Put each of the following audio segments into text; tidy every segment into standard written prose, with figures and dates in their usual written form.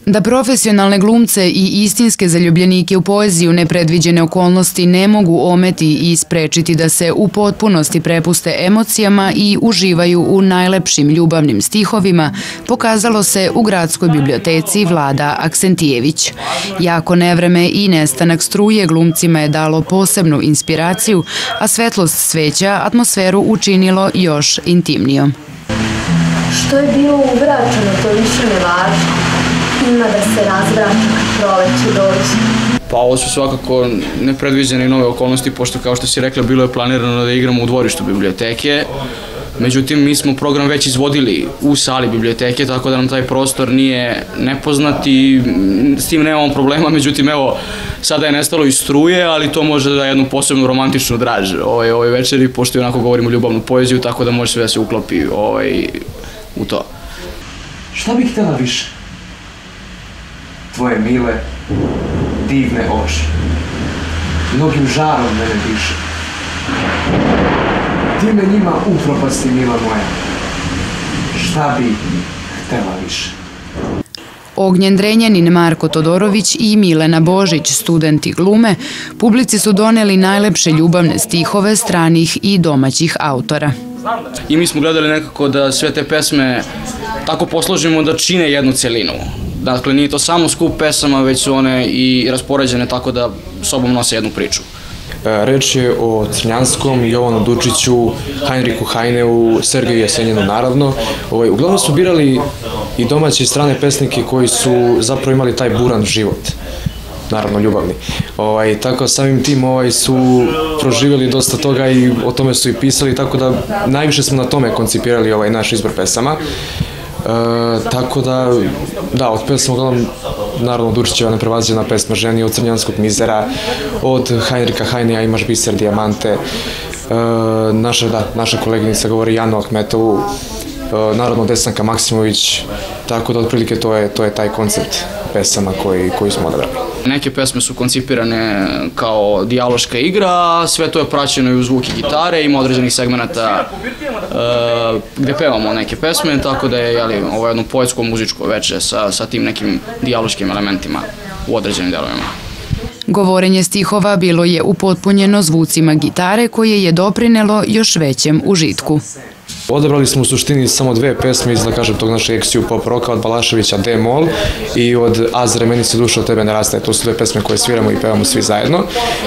Da profesionalne glumce i istinske zaljubljenike u poeziju nepredviđene okolnosti ne mogu ometi i sprečiti da se u potpunosti prepuste emocijama i uživaju u najlepšim ljubavnim stihovima, pokazalo se u Gradskoj biblioteci Vlada Aksentijević. Jako nevreme i nestanak struje glumcima je dalo posebnu inspiraciju, a svetlost sveća atmosferu učinilo još intimnijom. Što je bilo uvraćeno, to više ne važi. Ima da se razvraća kad proleće dođe. Pa ovo su svakako nepredviđene i nove okolnosti, pošto kao što si rekla, bilo je planirano da igramo u dvorištu biblioteke. Međutim, mi smo program već izvodili u sali biblioteke, tako da nam taj prostor nije nepoznat i s tim nemamo problema. Međutim, evo, sada je nestalo i struje, ali to može da je jednu posebnu romantičnu draž ovoj večeri, pošto onako govorimo ljubavnu poeziju, tako da može sve da se uklopi u to. Šta bih htjela više? Tvoje mile, divne oči. Mnogim žarom mene diše. Ti me njima upropasti, mila moja. Šta bi htjela više? Ognjen Drenjanin, Marko Todorović i Milena Božić, studenti glume, publici su doneli najlepše ljubavne stihove stranih i domaćih autora. I mi smo gledali nekako da sve te pesme tako posložimo da čine jednu celinu. Dakle, nije to samo skup pesama, već su one i raspoređene tako da sobom nose jednu priču. Reč je o Crnjanskom, Jovanu Dučiću, Heinrichu Heineu, Sergeju Jesenjinu naravno. Uglavnom smo birali i domaće i strane pesnike koji su zapravo imali taj buran život, naravno ljubavni. Tako samim tim su proživjeli dosta toga i o tome su i pisali, tako da najviše smo na tome koncipirali naš izbor pesama. Tako da, od pesma uglavnom, naravno, Dučićeva neprevaziđena pesma Ženi, od Crnjanskog mizera, od Heinricha Heinea Imaš biser dijamante, naša koleginica govori Janu Ahmetovu, naravno Desanka Maksimović, tako da otprilike to je taj koncept pesama koji smo odabrali. Neke pesme su koncipirane kao dijaloška igra, a sve to je praćeno i u zvuk i gitare, ima određenih segmenata gde pevamo neke pesme, tako da je ovo jedno poetsko-muzičko veče sa tim nekim dijaloškim elementima u određenim delovima. Govorenje stihova bilo je upotpunjeno zvucima gitare koje je doprinelo još većem užitku. Odabrali smo u suštini samo dve pesme iz, da kažem, tog našeg eksiju pop roka, od Balaševića D-mol i od Azre Meni se duša od tebe ne rastaje. To su dve pesme koje sviramo i pevamo svi zajedno.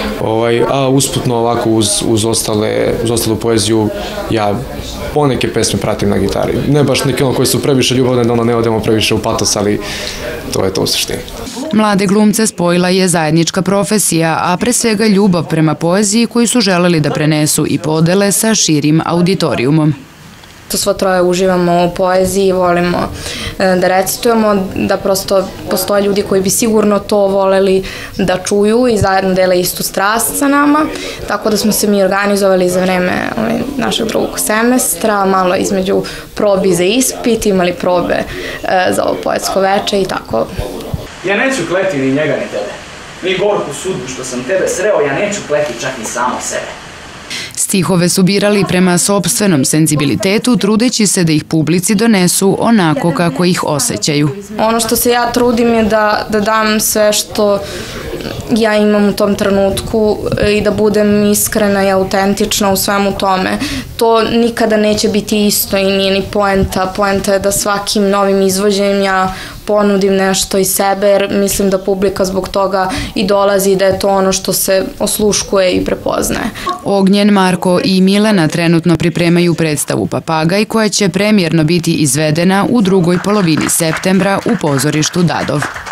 A usputno ovako uz ostalu poeziju ja poneke pesme pratim na gitari. Ne baš neke koje su previše ljubavne, da ne odemo previše u patos, ali to je to u suštini. Mlade glumce spojila je zajednička profesija, a pre svega ljubav prema poeziji koju su želeli da prenesu i podele sa širim auditorijumom. Svo troje uživamo u poeziji, volimo da recitujemo, da prosto postoje ljudi koji bi sigurno to voleli da čuju i zajedno dele istu strast sa nama, tako da smo se mi organizovali za vreme našeg drugog semestra, malo između probi za ispit, imali probe za ovo poetsko veče i tako. Ja neću kleti ni njega ni tebe, ni gorku sudbu što sam tebe sreo, ja neću kleti čak ni samo sebe. Stihove su birali prema sopstvenom senzibilitetu, trudeći se da ih publici donesu onako kako ih osjećaju. Ono što se ja trudim je da dam sve što ja imam u tom trenutku i da budem iskrena i autentična u svemu tome. To nikada neće biti isto i nije ni poenta. Poenta je da svakim novim izvođenjem ja ponudim nešto iz sebe, jer mislim da publika zbog toga i dolazi, da je to ono što se osluškuje i prepoznaje. Ognjen, Marko i Milena trenutno pripremaju predstavu Papagaj koja će premijerno biti izvedena u drugoj polovini septembra u pozorištu Dadov.